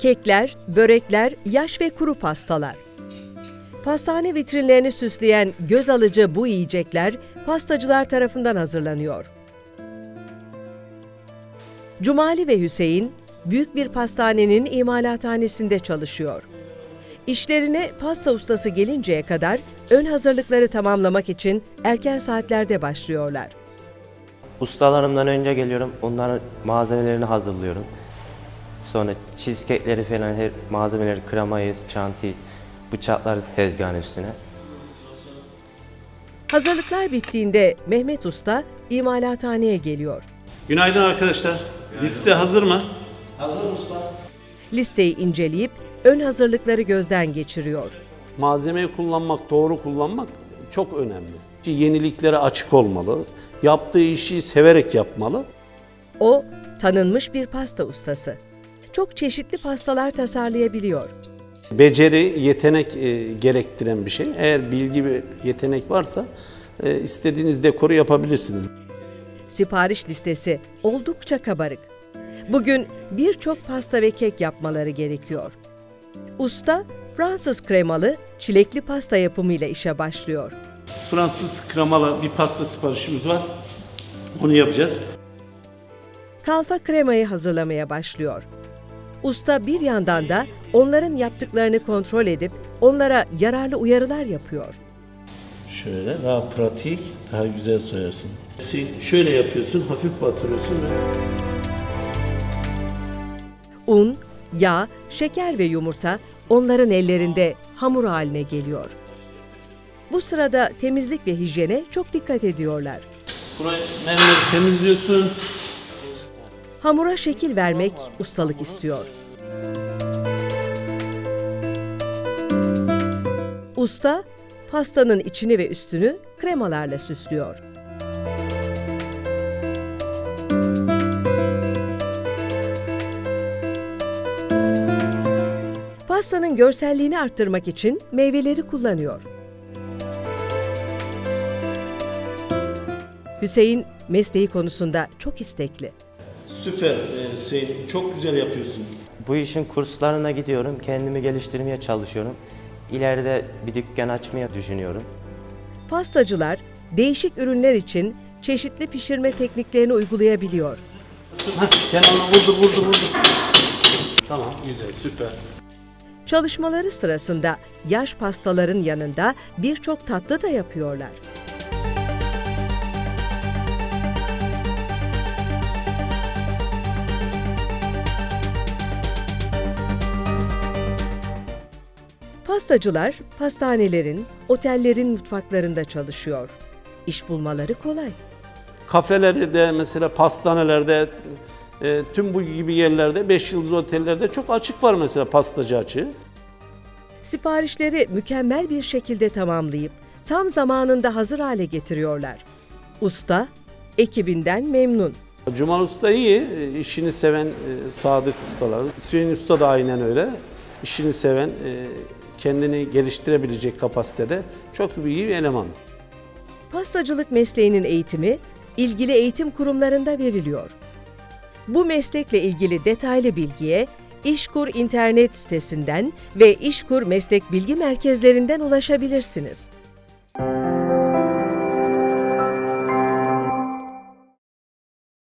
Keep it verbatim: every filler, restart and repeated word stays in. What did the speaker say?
Kekler, börekler, yaş ve kuru pastalar. Pastane vitrinlerini süsleyen göz alıcı bu yiyecekler pastacılar tarafından hazırlanıyor. Cumali ve Hüseyin, büyük bir pastanenin imalathanesinde çalışıyor. İşlerine pasta ustası gelinceye kadar ön hazırlıkları tamamlamak için erken saatlerde başlıyorlar. Ustalarımdan önce geliyorum, onların malzemelerini hazırlıyorum. Sonra cheesecake'leri falan, her malzemeleri, kremayı, çantayı, bıçakları tezgahın üstüne. Hazırlıklar bittiğinde Mehmet Usta imalathaneye geliyor. Günaydın arkadaşlar. Liste hazır mı? Hazır usta. Listeyi inceleyip ön hazırlıkları gözden geçiriyor. Malzemeyi kullanmak, doğru kullanmak çok önemli. Yeniliklere açık olmalı, yaptığı işi severek yapmalı. O, tanınmış bir pasta ustası. Çok çeşitli pastalar tasarlayabiliyor. Beceri, yetenek e, gerektiren bir şey. Eğer bilgi ve yetenek varsa e, istediğiniz dekoru yapabilirsiniz. Sipariş listesi oldukça kabarık. Bugün birçok pasta ve kek yapmaları gerekiyor. Usta, Fransız kremalı, çilekli pasta yapımıyla işe başlıyor. Fransız kremalı bir pasta siparişimiz var. Onu yapacağız. Kalfa kremayı hazırlamaya başlıyor. Usta bir yandan da onların yaptıklarını kontrol edip onlara yararlı uyarılar yapıyor. Şöyle daha pratik, daha güzel soyarsın. Şöyle yapıyorsun, hafif batırıyorsun ve... Un, yağ, şeker ve yumurta onların ellerinde hamur haline geliyor. Bu sırada temizlik ve hijyene çok dikkat ediyorlar. Burayı nereleri temizliyorsun? Hamura şekil vermek ustalık istiyor. Usta, pastanın içini ve üstünü kremalarla süslüyor. Pastanın görselliğini arttırmak için meyveleri kullanıyor. Hüseyin, mesleği konusunda çok istekli. Süper Hüseyin, çok güzel yapıyorsun. Bu işin kurslarına gidiyorum, kendimi geliştirmeye çalışıyorum. İleride bir dükkan açmayı düşünüyorum. Pastacılar, değişik ürünler için çeşitli pişirme tekniklerini uygulayabiliyor. Hah, kenarına vurdu, vurdu, vurdu. Tamam, güzel, süper. Çalışmaları sırasında yaş pastaların yanında birçok tatlı da yapıyorlar. Pastacılar, pastanelerin, otellerin mutfaklarında çalışıyor. İş bulmaları kolay. Kafeleri de mesela pastanelerde, e, tüm bu gibi yerlerde, beş yıldız otellerde çok açık var mesela pastacı açığı. Siparişleri mükemmel bir şekilde tamamlayıp tam zamanında hazır hale getiriyorlar. Usta, ekibinden memnun. Cumal Usta iyi, işini seven e, sadık ustalar. Hüseyin Usta da aynen öyle. İşini seven, e, kendini geliştirebilecek kapasitede çok iyi bir eleman. Pastacılık mesleğinin eğitimi ilgili eğitim kurumlarında veriliyor. Bu meslekle ilgili detaylı bilgiye İşkur internet sitesinden ve İşkur meslek bilgi merkezlerinden ulaşabilirsiniz.